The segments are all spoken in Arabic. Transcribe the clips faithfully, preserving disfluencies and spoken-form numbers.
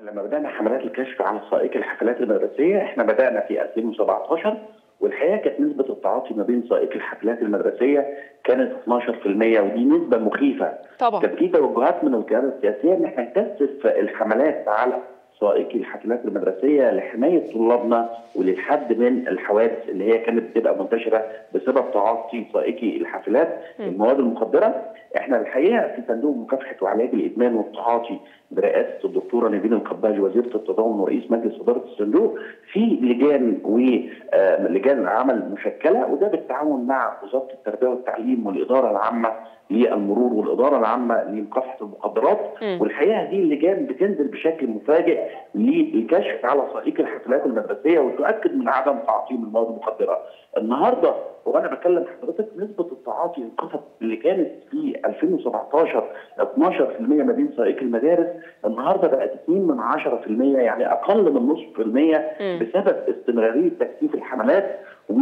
لما بدأنا حملات الكشف عن سائقي الحفلات المدرسية، احنا بدأنا في ألفين وسبعتاشر، والحقيقة كانت نسبة التعاطي ما بين سائقي الحفلات المدرسية كانت اثناشر في المية، ودي نسبة مخيفة. طبعا. كان في توجهات من القيادة السياسية ان احنا نكثف الحملات على سائقي الحفلات المدرسية لحماية طلابنا وللحد من الحوادث اللي هي كانت بتبقى منتشرة بسبب تعاطي سائقي الحافلات المواد المخدرة. احنا الحقيقة في صندوق مكافحة وعلاج الإدمان والتعاطي برئاسة الدكتورة نيفين القباجي وزيرة التضامن ورئيس مجلس إدارة الصندوق في لجان ولجان عمل مشكلة، وده بالتعاون مع وزارة التربية والتعليم والإدارة العامة للمرور والإدارة العامة لمكافحة المخدرات. والحقيقة هذه اللجان بتنزل بشكل مفاجئ للكشف على سائقي الحفلات المدرسية وتؤكد من عدم تعاطيهم المواد المخدرة. النهارده وانا بكلم حضرتك نسبة التعاطي انخفضت اللي كانت في ألفين وسبعتاشر اثناشر في المية ما بين سائقي المدارس، النهارده بقت اثنين من عشرة في المية، يعني اقل من نصف في المية بسبب استمرارية تكثيف الحملات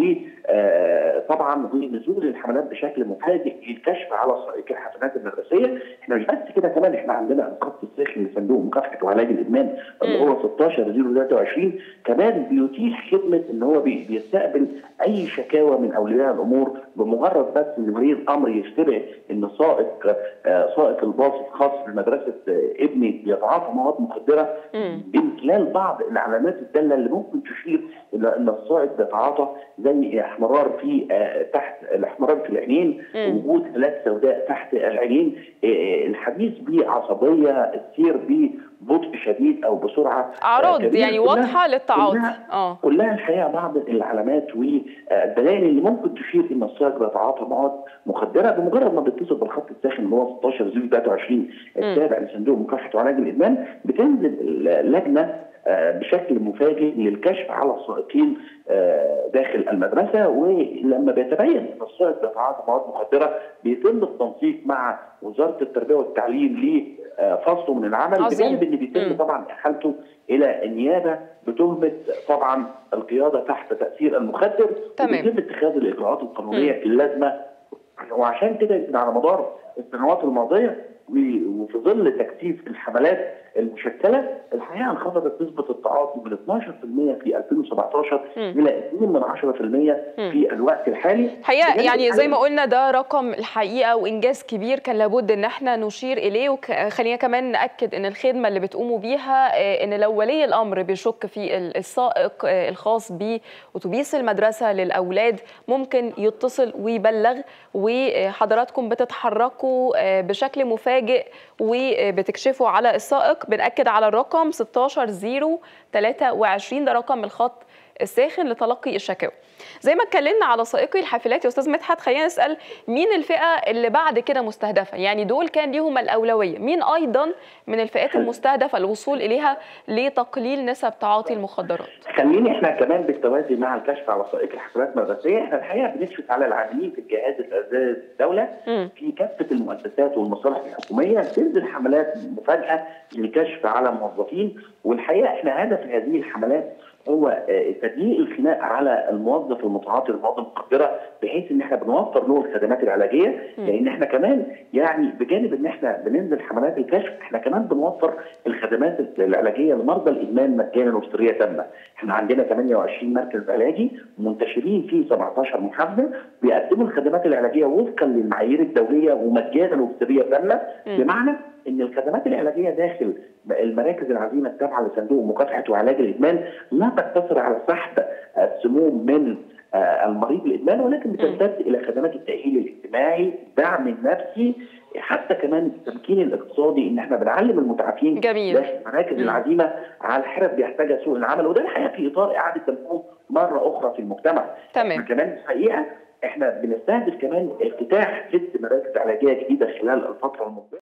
وطبعا ونزول الحملات بشكل مفاجئ للكشف على سائقي الحفلات المدرسيه. احنا مش بس كده، كمان احنا عندنا الخط الساخن لصندوق مكافحه وعلاج الادمان اللي هو ستاشر صفر ثلاثة وعشرين، كمان بيتيح خدمه ان هو بيستقبل اي شكاوى من اولياء الامور بمجرد بس ان ولي الامر يشتبه ان سائق سائق الباص الخاص بمدرسه ابني بيتعاطى مواد مخدره، من خلال بعض العلامات الداله اللي ممكن تشير الى ان السائق بيتعاطى، زي احمرار في آه تحت الاحمرار في العينين، وجود هالات سوداء تحت العينين، آه الحديث بعصبيه، السير ببطء شديد او بسرعه، اعراض آه يعني واضحه للتعاطي. اه كلها الحقيقه بعض العلامات والدلائل اللي ممكن تشير ان السائق بيتعاطى مواد مخدره. بمجرد ما بيتصل بالخط الساخن اللي هو ستاشر صفر ثلاثة وعشرين التابع لصندوق مكافحه وعلاج الادمان، بتنزل لجنه بشكل مفاجئ للكشف على السائقين داخل المدرسه، ولما بيتبين ان السائق بيتعاطى مواد مخدره بيتم التنسيق مع وزاره التربيه والتعليم لفصله من العمل، بجانب ان بيتم طبعا احالته الى النيابه بتهمه طبعا القياده تحت تاثير المخدر، وبيتم اتخاذ الاجراءات القانونيه اللازمه. وعشان كده يمكن على مدار السنوات الماضيه وفي ظل تكثيف الحملات المشكله، الحقيقه انخفضت نسبه التعاطي من اثناشر في المية في ألفين وسبعتاشر الى اثنين من عشرة في المية في الوقت الحالي. الحقيقه يعني زي ما قلنا ده رقم الحقيقه وانجاز كبير كان لابد ان احنا نشير اليه. وخلينا كمان ناكد ان الخدمه اللي بتقوموا بيها ان لو ولي الامر بيشك في السائق الخاص باتوبيس المدرسه للاولاد ممكن يتصل ويبلغ، وحضراتكم بتتحركوا بشكل مفاجئ وبتكشفوا على السائق. بنأكد على الرقم ستاشر صفر ثلاثة وعشرين، ده رقم الخط الساخن لتلقي الشكاوى. زي ما اتكلمنا على سائقي الحافلات يا استاذ مدحت، خلينا نسال مين الفئه اللي بعد كده مستهدفه؟ يعني دول كان ليهم الاولويه، مين ايضا من الفئات المستهدفه الوصول اليها لتقليل نسب تعاطي المخدرات؟ خليني احنا كمان بالتوازي مع الكشف على سائقي الحافلات المدرسيه، احنا الحقيقه بنكشف على العاملين في الجهاز الارزاقي الدوله في كافه المؤسسات والمصالح الحكوميه، تنزل حملات مفاجاه للكشف على موظفين. والحقيقه احنا هدف هذه الحملات هو تضييق الخناق على الموظف المتعاطي للمواد المخدره، بحيث ان احنا بنوفر له الخدمات العلاجيه، لان احنا كمان يعني بجانب ان احنا بننزل حملات الكشف، احنا كمان بنوفر الخدمات العلاجيه لمرضى الادمان مجانا وبسريه تامه. احنا عندنا ثمانية وعشرين مركز علاجي منتشرين في سبعتاشر محافظه بيقدموا الخدمات العلاجيه وفقا للمعايير الدوليه ومجانا وبسريه تامه، بمعنى ان الخدمات العلاجيه داخل المراكز العزيمه التابعه لصندوق مكافحه وعلاج الادمان لا تقتصر على سحب السموم من المريض الادمان، ولكن بتمتد الى خدمات التاهيل الاجتماعي، الدعم النفسي، حتى كمان التمكين الاقتصادي، ان احنا بنعلم المتعافين داخل المراكز العزيمه على الحرف بيحتاجها سوق العمل، وده الحقيقه في اطار اعاده تنظيم مره اخرى في المجتمع. تمام. كمان الحقيقه احنا بنستهدف كمان افتتاح ست مراكز علاجيه جديده خلال الفتره المقبله.